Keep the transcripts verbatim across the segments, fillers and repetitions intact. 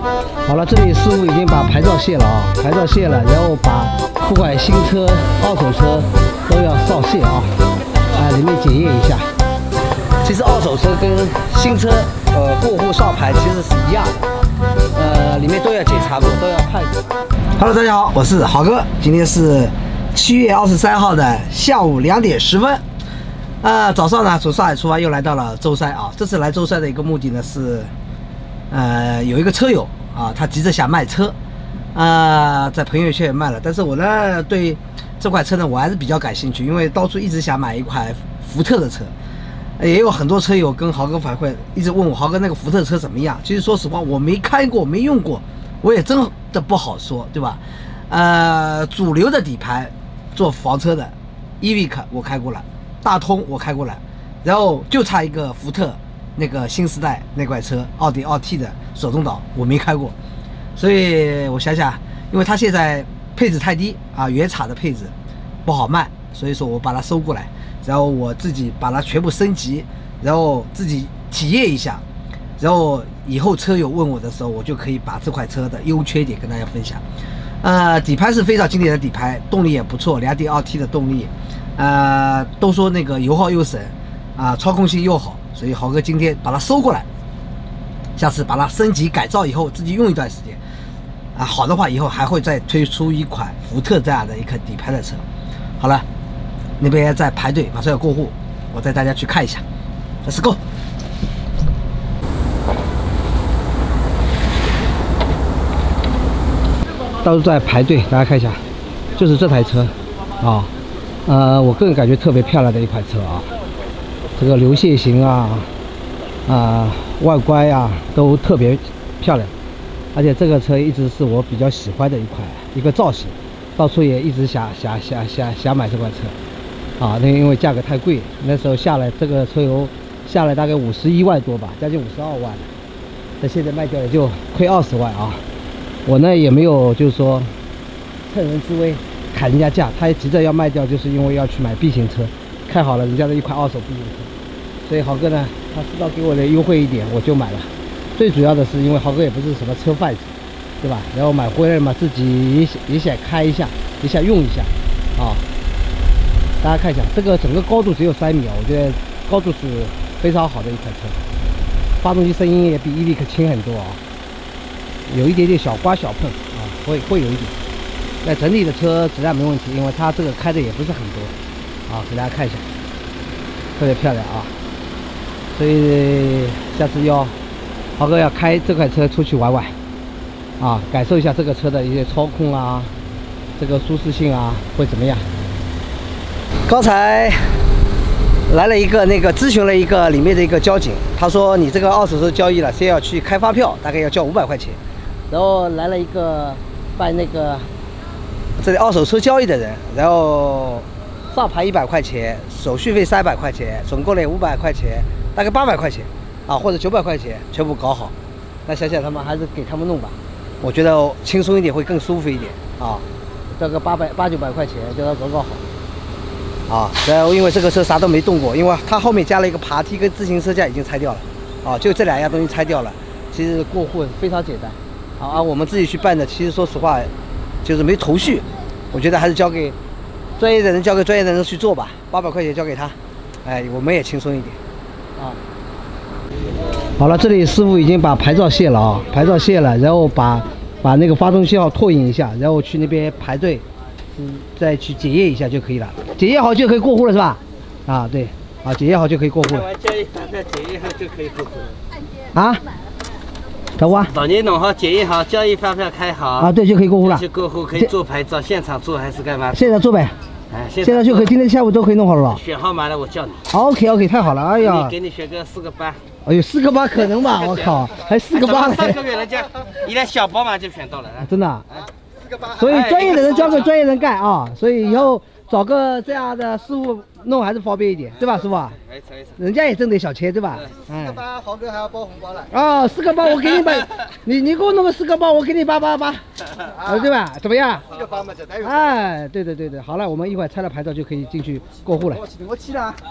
好了，这里师傅已经把牌照卸了啊，牌照卸了，然后把不管新车、二手车都要扫卸啊，啊，里面检验一下。其实二手车跟新车，呃，过户扫牌其实是一样的，呃，里面都要检查过，都要看过。Hello， 大家好，我是豪哥，今天是七月二十三号的下午两点十分。呃，早上呢从上海出发，又来到了舟山啊。这次来舟山的一个目的呢是，呃，有一个车友啊，他急着想卖车，啊、呃，在朋友圈也卖了。但是我呢对这款车呢我还是比较感兴趣，因为当初一直想买一款福特的车，也有很多车友跟豪哥反馈，一直问我豪哥那个福特车怎么样。其实说实话，我没开过，没用过，我也真的不好说，对吧？呃，主流的底盘做房车的 Evic 我开过了。大通我开过了，然后就差一个福特那个新时代那款车 二点二 T 的手动挡我没开过，所以我想想，因为它现在配置太低啊，原厂的配置不好卖，所以说我把它收过来，然后我自己把它全部升级，然后自己体验一下，然后以后车友问我的时候，我就可以把这款车的优缺点跟大家分享。呃，底盘是非常经典的底盘，动力也不错， 二点二 T 的动力。呃，都说那个油耗又省，啊、呃，操控性又好，所以豪哥今天把它收过来，下次把它升级改造以后自己用一段时间，啊，好的话以后还会再推出一款福特这样的一个底盘的车。好了，那边在排队，马上要过户，我带大家去看一下 ，Let's go。到处在排队，大家看一下，就是这台车，啊。呃，我个人感觉特别漂亮的一款车啊，这个流线型啊，啊、呃，外观呀、啊、都特别漂亮，而且这个车一直是我比较喜欢的一款一个造型，到处也一直想想想想想买这款车，啊，那因为价格太贵，那时候下来这个车油下来大概五十一万多吧，将近五十二万，那现在卖掉也就亏二十万啊，我呢也没有就是说趁人之危。砍人家价，他也急着要卖掉，就是因为要去买 B 型车，看好了人家的一款二手 B 型车，所以豪哥呢，他知道给我的优惠一点，我就买了。最主要的是因为豪哥也不是什么车贩子，对吧？然后买回来嘛，自己也想也想开一下，也想用一下，啊。大家看一下，这个整个高度只有三米啊，我觉得高度是非常好的一款车，发动机声音也比 Evic 轻很多啊，有一点点小刮小碰啊，会会有一点。那整体的车质量没问题，因为它这个开的也不是很多，啊，给大家看一下，特别漂亮啊！所以下次要豪哥要开这款车出去玩玩，啊，感受一下这个车的一些操控啊，这个舒适性啊会怎么样？刚才来了一个那个咨询了一个里面的一个交警，他说你这个二手车交易了，先要去开发票，大概要交五百块钱，然后来了一个办那个。这里二手车交易的人，然后上牌一百块钱，手续费三百块钱，总共呢五百块钱，大概八百块钱啊，或者九百块钱全部搞好。那想想他们还是给他们弄吧，我觉得轻松一点会更舒服一点啊。这个八百八九百块钱叫他搞搞好啊。然后因为这个车啥都没动过，因为它后面加了一个爬梯跟自行车架已经拆掉了啊，就这两样东西拆掉了。其实过户非常简单啊，而我们自己去办的，其实说实话。就是没头绪，我觉得还是交给专业的人，交给专业的人去做吧。八百块钱交给他，哎，我们也轻松一点啊。好了，这里师傅已经把牌照卸了啊，牌照卸了，然后把把那个发动机号拓印一下，然后去那边排队，嗯，再去检验一下就可以了。检验好就可以过户了是吧？啊，对，啊，检验好就可以过户了。开完交易发票检验好就可以过户了。啊？等我， 等你弄好、检验好、交易发票开好啊，对，就可以过户了。 去过户可以做牌照，现场做还是干嘛？ 现在做呗。哎，现在就可以，今天下午都可以弄好了。 选号码了，我叫你。 OK OK， 太好了，哎呀。 给你选个四个八。 哎呦，四个八可能吧？我靠，还四个八呢。 上个月人家一辆小宝马就选到了。 真的。四个八。所以专业的人交给专业人干啊，所以以后找个这样的师傅弄还是方便一点，对吧，师傅？没错没错。人家也挣点小钱，对吧？ 四个八，豪哥还要包红包了。 哦，四个八，我给你把，你你给我弄个四个八，我给你八八八，啊，对吧？怎么样？ 四个八嘛，就带有。 哎，对对对对，好了，我们一会儿拆了牌照就可以进去过户了。 我去了。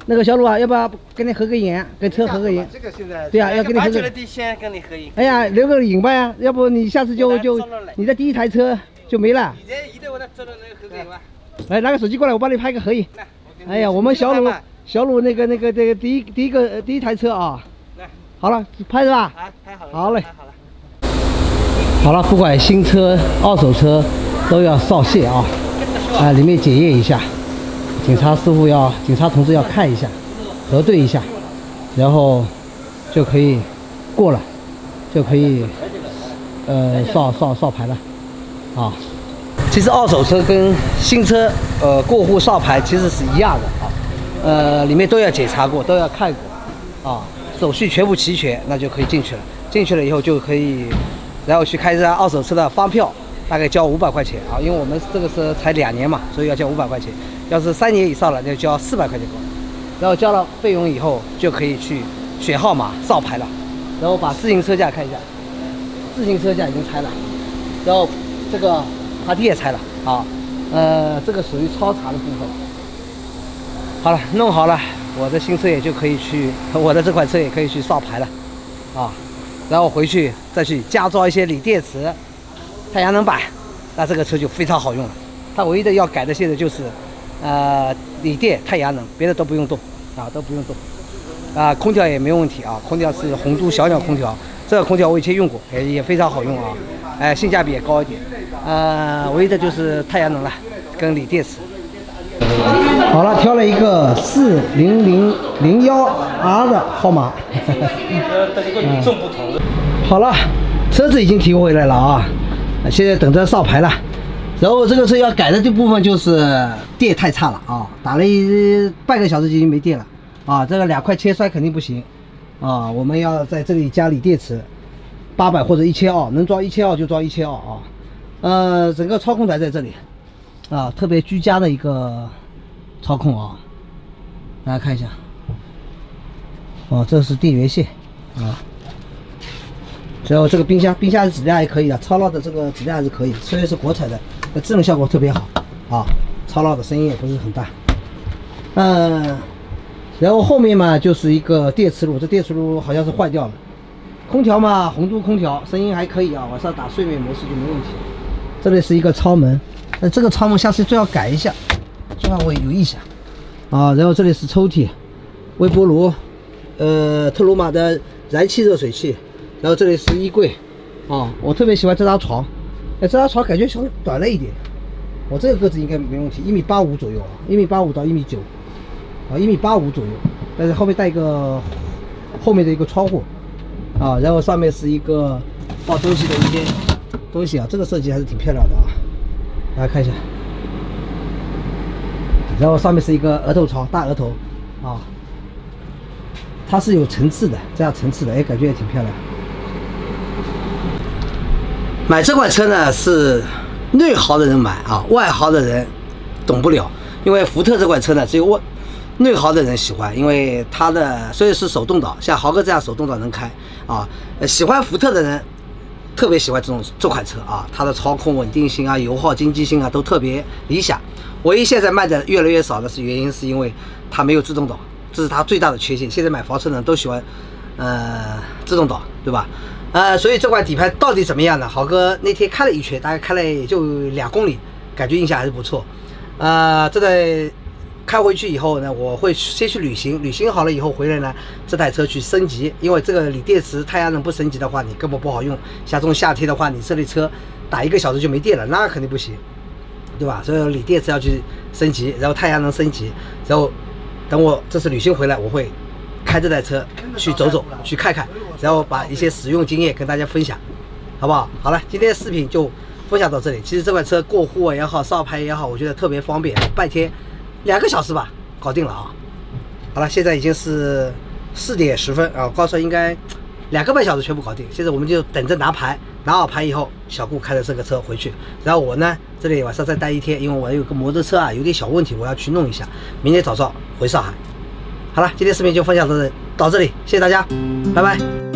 那个小鲁啊，要不要跟你合个影，跟车合个影？ 这个现在对啊，要跟你合个。 得先跟你合影。 哎呀，留个影吧呀，要不你下次就就你的第一台车就没了。 现在现在我那做了那个合影吧。 来，拿个手机过来，我帮你拍个合影。哎呀，我们小鲁小鲁那个那个这个第一第一个第一台车啊。来，好了，拍是吧？ 啊，拍好了。 好嘞。 好了。 好了，不管新车、二手车都要扫械啊，啊，里面检验一下，警察师傅要，警察同志要看一下，核对一下，然后就可以过了，就可以呃扫扫扫牌了啊。其实二手车跟新车呃过户扫牌其实是一样的啊，呃里面都要检查过，都要看过啊，手续全部齐全，那就可以进去了。进去了以后就可以。然后去开一张二手车的发票，大概交五百块钱啊，因为我们这个车才两年嘛，所以要交五百块钱。要是三年以上了，那就交四百块钱。然后交了费用以后，就可以去选号码扫牌了。然后把自行车架看一下，自行车架已经拆了，然后这个爬梯也拆了啊，呃，这个属于超长的部分。好了，弄好了，我的新车也就可以去，我的这款车也可以去扫牌了啊。然后回去再去加装一些锂电池、太阳能板，那这个车就非常好用了。它唯一的要改的现在就是，呃，锂电、太阳能，别的都不用动啊，都不用动。啊，空调也没有问题啊，空调是红都小鸟空调，这个空调我以前用过，也也非常好用啊，哎，性价比也高一点。呃，唯一的就是太阳能了，跟锂电池。好了，挑了一个四零零零幺 R 的号码。嗯， 重不同的。 好了，车子已经提回来了啊，现在等着扫牌了。然后这个车要改的这部分就是电太差了啊，打了一半个小时就已经没电了啊，这个两块切摔肯定不行啊，我们要在这里加锂电池，八百或者一千二，能装一千二就装一千二啊。呃，整个操控台在这里啊，特别居家的一个操控啊，大家看一下。哦，这是电源线啊。然后这个冰箱，冰箱的质量还可以的，超闹的这个质量还是可以，虽然是国产的，那智能效果特别好啊，超闹的声音也不是很大。嗯，然后后面嘛就是一个电磁炉，这电磁炉好像是坏掉了。空调嘛，红都空调，声音还可以啊，晚上打睡眠模式就没问题。这里是一个超门，那这个超门下次最好改一下，最好我留意一下啊。然后这里是抽屉，微波炉，呃，特鲁玛的燃气热水器。然后这里是衣柜，啊，我特别喜欢这张床，哎，这张床感觉稍微短了一点，我这个个子应该没问题，一米八五左右啊，一米八五到一米九，啊，一米八五左右，但是后面带一个后面的一个窗户，啊，然后上面是一个放东西的一些东西啊，这个设计还是挺漂亮的啊，大家看一下，然后上面是一个额头床，大额头，啊，它是有层次的，这样层次的，哎，感觉也挺漂亮。买这款车呢是内行的人买啊，外行的人懂不了。因为福特这款车呢，只有我内行的人喜欢，因为它的虽然是手动挡，像豪哥这样手动挡能开啊，喜欢福特的人特别喜欢这种这款车啊，它的操控稳定性啊、油耗经济性啊都特别理想。唯一现在卖的越来越少的是原因是因为它没有自动挡，这是它最大的缺陷。现在买房车呢都喜欢呃自动挡，对吧？呃，所以这款底盘到底怎么样呢？豪哥那天开了一圈，大概开了也就两公里，感觉印象还是不错。呃，这在开回去以后呢，我会先去旅行，旅行好了以后回来呢，这台车去升级，因为这个锂电池、太阳能不升级的话，你根本不好用。像这种夏天的话，你这类车打一个小时就没电了，那肯定不行，对吧？所以锂电池要去升级，然后太阳能升级，然后等我这次旅行回来，我会开这台车去走走，去看看，然后把一些使用经验跟大家分享，好不好？好了，今天的视频就分享到这里。其实这款车过户也好，扫牌也好，我觉得特别方便，半天两个小时吧，搞定了啊！好了，现在已经是四点十分啊，高车应该两个半小时全部搞定。现在我们就等着拿牌，拿好牌以后，小顾开着这个车回去，然后我呢这里晚上再待一天，因为我有个摩托车啊有点小问题，我要去弄一下，明天早上回上海。好了，今天视频就分享到这到这里，谢谢大家，拜拜。